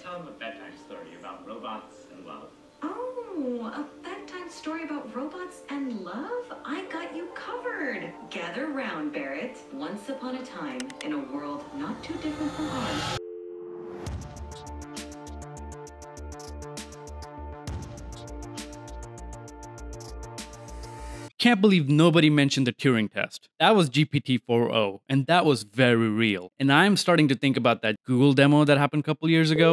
tell him a bedtime story about robots and love. Oh, a bedtime story about robots and love? I got you covered. Gather round, Barrett. Once upon a time, in a world not too different from ours. Can't believe nobody mentioned the Turing test. That was GPT 4.0, and that was very real. And I'm starting to think about that Google demo that happened a couple years ago.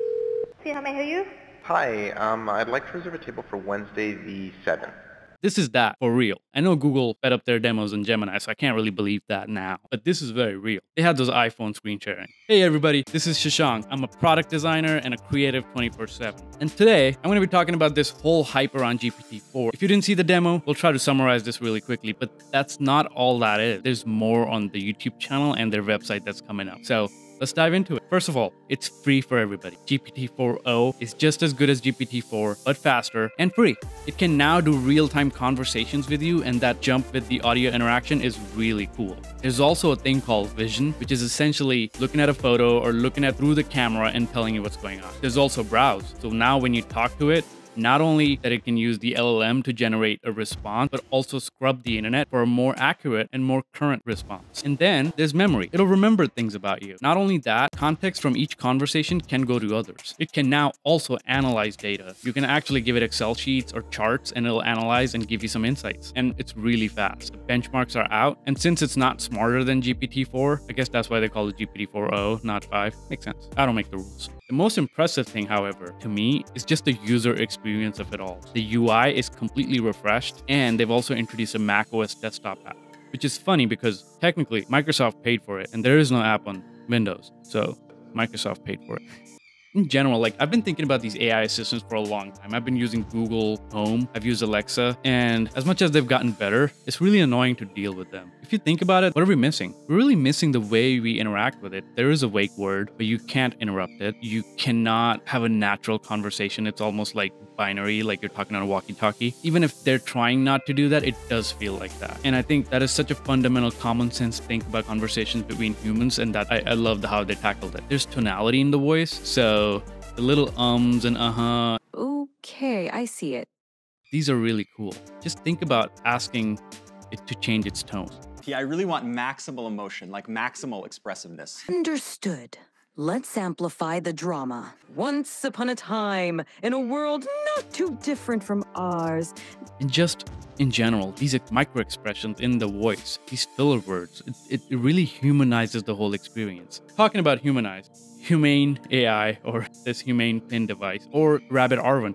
See, how may I help you? Hi, I'd like to reserve a table for Wednesday the 7th. This is that for real. I know Google fed up their demos in Gemini, so I can't really believe that now. But this is very real. They had those iPhone screen sharing. Hey everybody, this is Shashank. I'm a product designer and a creative 24/7. And today, I'm going to be talking about this whole hype around GPT-4. If you didn't see the demo, we'll try to summarize this really quickly, but that's not all that is. There's more on the YouTube channel and their website that's coming up. So let's dive into it. First of all, it's free for everybody. GPT 4.0 is just as good as GPT-4, but faster and free. It can now do real-time conversations with you, and that jump with the audio interaction is really cool. There's also a thing called vision, which is essentially looking at a photo or looking at through the camera and telling you what's going on. There's also browse. So now when you talk to it, not only that it can use the LLM to generate a response, but also scrub the internet for a more accurate and more current response. And then there's memory. It'll remember things about you. Not only that, context from each conversation can go to others. It can now also analyze data. You can actually give it Excel sheets or charts and it'll analyze and give you some insights. And it's really fast. The benchmarks are out. And since it's not smarter than GPT-4, I guess that's why they call it GPT 4.0, not 5. Makes sense. I don't make the rules. The most impressive thing, however, to me, is just the user experience of it all. The UI is completely refreshed, and they've also introduced a macOS desktop app, which is funny because technically Microsoft paid for it, and there is no app on Windows, so Microsoft paid for it. In general, like I've been thinking about these AI assistants for a long time. I've been using Google Home, I've used Alexa, and as much as they've gotten better, it's really annoying to deal with them. If you think about it, what are we missing? We're really missing the way we interact with it. There is a wake word, but you can't interrupt it. You cannot have a natural conversation. It's almost like binary, like you're talking on a walkie-talkie. Even if they're trying not to do that, it does feel like that. And I think that is such a fundamental common sense thing about conversations between humans, and that I love how they tackled it. There's tonality in the voice, so the little ums and uh-huh. Okay, I see it. These are really cool. Just think about asking it to change its tone. Yeah, I really want maximal emotion, like maximal expressiveness. Understood. Let's amplify the drama. Once upon a time, in a world not too different from ours. And just in general, these micro expressions in the voice, these filler words, it really humanizes the whole experience. Talking about humanize, humane AI, or this humane pin device, or Rabbit Arvin.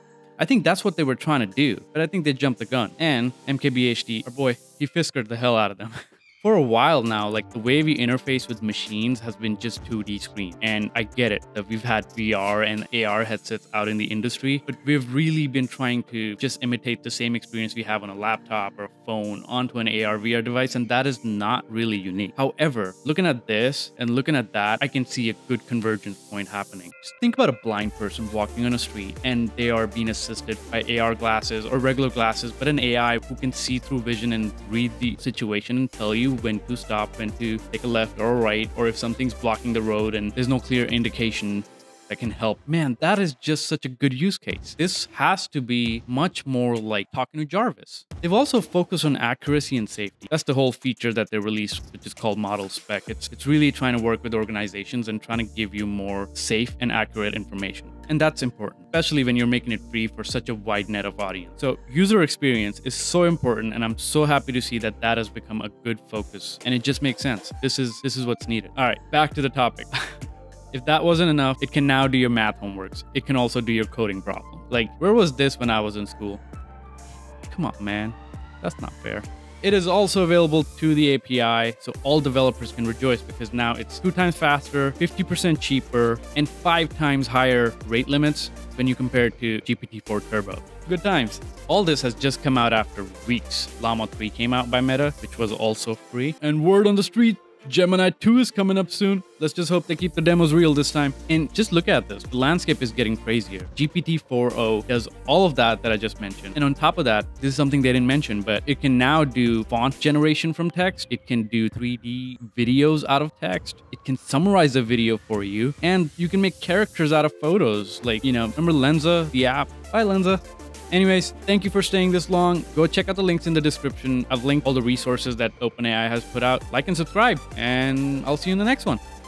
I think that's what they were trying to do, but I think they jumped the gun. And MKBHD, our boy, he fiskered the hell out of them. For a while now, like the way we interface with machines has been just 2D screen. And I get it that we've had VR and AR headsets out in the industry, but we've really been trying to just imitate the same experience we have on a laptop or a phone onto an AR VR device, and that is not really unique. However, looking at this and looking at that, I can see a good convergence point happening. Just think about a blind person walking on a street and they are being assisted by AR glasses or regular glasses, but an AI who can see through vision and read the situation and tell you when to stop, when to take a left or a right, or if something's blocking the road and there's no clear indication that can help. Man, that is just such a good use case. This has to be much more like talking to Jarvis. They've also focused on accuracy and safety. That's the whole feature that they released, which is called Model Spec. It's really trying to work with organizations and trying to give you more safe and accurate information. And that's important, especially when you're making it free for such a wide net of audience. So user experience is so important, and I'm so happy to see that that has become a good focus, and it just makes sense. This is what's needed. All right, back to the topic. If that wasn't enough, it can now do your math homeworks. It can also do your coding problem. Like, where was this when I was in school? Come on, man. That's not fair. It is also available to the API, so all developers can rejoice because now it's 2 times faster, 50% cheaper, and 5 times higher rate limits when you compare it to GPT-4 Turbo. Good times. All this has just come out after weeks. Llama 3 came out by Meta, which was also free. And word on the street, Gemini 2 is coming up soon. Let's just hope they keep the demos real this time. And just look at this. The landscape is getting crazier. GPT 4.0 does all of that I just mentioned. And on top of that, this is something they didn't mention, but it can now do font generation from text. It can do 3D videos out of text. It can summarize a video for you. And you can make characters out of photos. Like, you know, remember Lenza, the app? Bye, Lenza. Anyways, thank you for staying this long. Go check out the links in the description. I've linked all the resources that OpenAI has put out. Like and subscribe, and I'll see you in the next one.